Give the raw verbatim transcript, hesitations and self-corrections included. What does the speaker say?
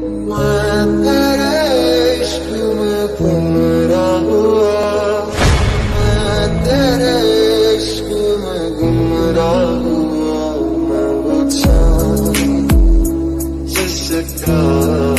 मैं तेरे इश्क में गुमराह हुआ, मैं तेरे इश्क में गुमराह हुआ, मैं वो चांद जिससे प्यार